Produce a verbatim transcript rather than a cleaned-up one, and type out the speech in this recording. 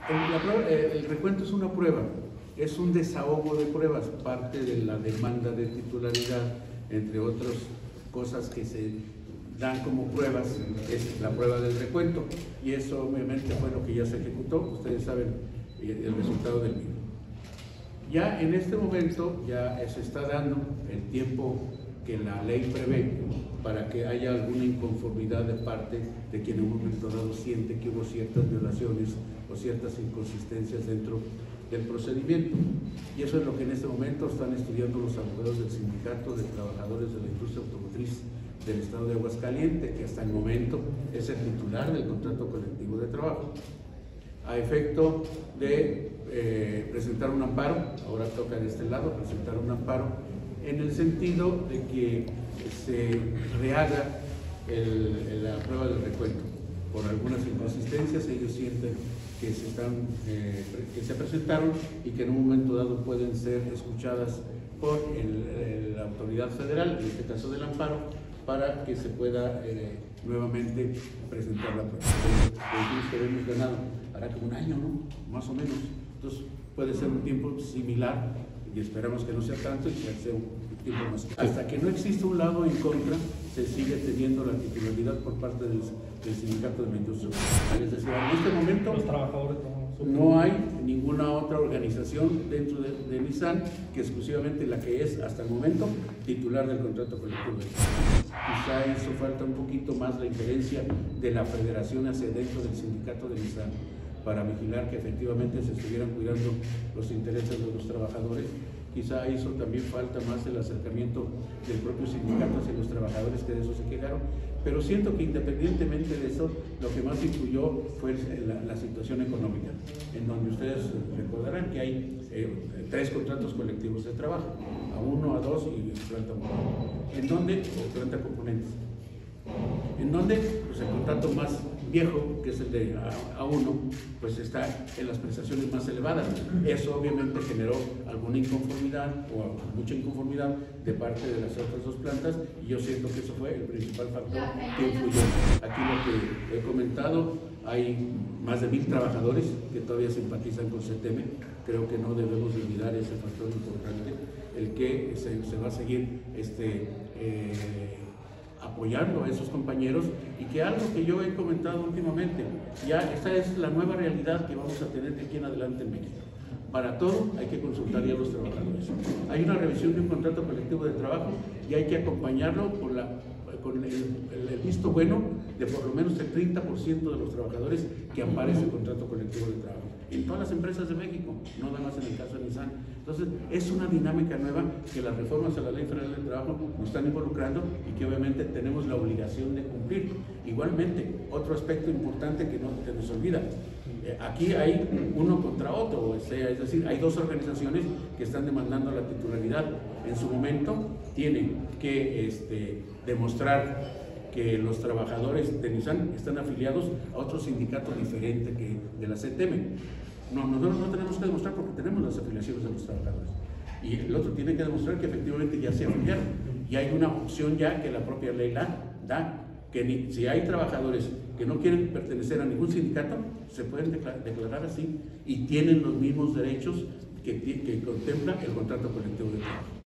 El, la prueba, el recuento es una prueba, es un desahogo de pruebas, parte de la demanda de titularidad, entre otras cosas que se dan como pruebas, es la prueba del recuento, y eso obviamente fue lo que ya se ejecutó. Ustedes saben el resultado del mismo. Ya en este momento ya se está dando el tiempo que la ley prevé para que haya alguna inconformidad de parte de quien en un momento dado siente que hubo ciertas violaciones o ciertas inconsistencias dentro del procedimiento. Y eso es lo que en este momento están estudiando los abogados del Sindicato de Trabajadores de la Industria Automotriz del Estado de Aguascalientes, que hasta el momento es el titular del contrato colectivo de trabajo, a efecto de eh, presentar un amparo. Ahora toca de este lado presentar un amparo en el sentido de que se rehaga el, la prueba del recuento. Por algunas inconsistencias ellos sienten que se, están, eh, que se presentaron y que en un momento dado pueden ser escuchadas por el, el, la autoridad federal, en este caso del amparo, para que se pueda eh, nuevamente presentar la prueba. Entonces, que hemos ganado, hará como un año, ¿no? Más o menos. Entonces puede ser un tiempo similar y esperamos que no sea tanto y que sea un tiempo más. Hasta que no existe un lado en contra, se sigue teniendo la titularidad por parte del, del Sindicato de la Industria. Es decir, en este momento los trabajadores no hay ninguna otra organización dentro de, de Nissan que exclusivamente la que es hasta el momento titular del contrato colectivo. Quizá hizo falta un poquito más la injerencia de la federación hacia dentro del sindicato de Nissan para vigilar que efectivamente se estuvieran cuidando los intereses de los trabajadores. Quizá hizo también falta más el acercamiento del propio sindicato hacia los trabajadores, que de eso se quejaron, pero siento que independientemente de eso, lo que más influyó fue la, la situación económica, en donde ustedes recordarán que hay eh, tres contratos colectivos de trabajo, a uno, a dos y planta uno, en donde, o planta componentes, en donde pues, el contrato más viejo, que es el de A uno, pues está en las prestaciones más elevadas. Eso obviamente generó alguna inconformidad o mucha inconformidad de parte de las otras dos plantas, y yo siento que eso fue el principal factor que influyó. Aquí lo que he comentado, hay más de mil trabajadores que todavía simpatizan con C T M. Creo que no debemos olvidar ese factor importante, el que se, se va a seguir este, eh, apoyando a esos compañeros, y que algo que yo he comentado últimamente, ya esta es la nueva realidad que vamos a tener de aquí en adelante en México. Para todo hay que consultar ya a los trabajadores. Hay una revisión de un contrato colectivo de trabajo y hay que acompañarlo con, la, con el, el, el visto bueno de por lo menos el treinta por ciento de los trabajadores que ampare ese contrato colectivo de trabajo. En todas las empresas de México, no nada más en el caso de Nissan. Entonces, es una dinámica nueva que las reformas a la Ley Federal del Trabajo nos están involucrando y que obviamente tenemos la obligación de cumplir. Igualmente, otro aspecto importante que no se nos olvida, eh, aquí hay uno contra otro, o sea, es decir, hay dos organizaciones que están demandando la titularidad. En su momento tienen que este, demostrar que los trabajadores de Nissan están afiliados a otro sindicato diferente que de la C T M. No, nosotros no tenemos que demostrar porque tenemos las afiliaciones de los trabajadores. Y el otro tiene que demostrar que efectivamente ya se afiliaron. Y hay una opción ya que la propia ley la da, que ni, si hay trabajadores que no quieren pertenecer a ningún sindicato, se pueden declarar, declarar así y tienen los mismos derechos que, que contempla el contrato colectivo de trabajo.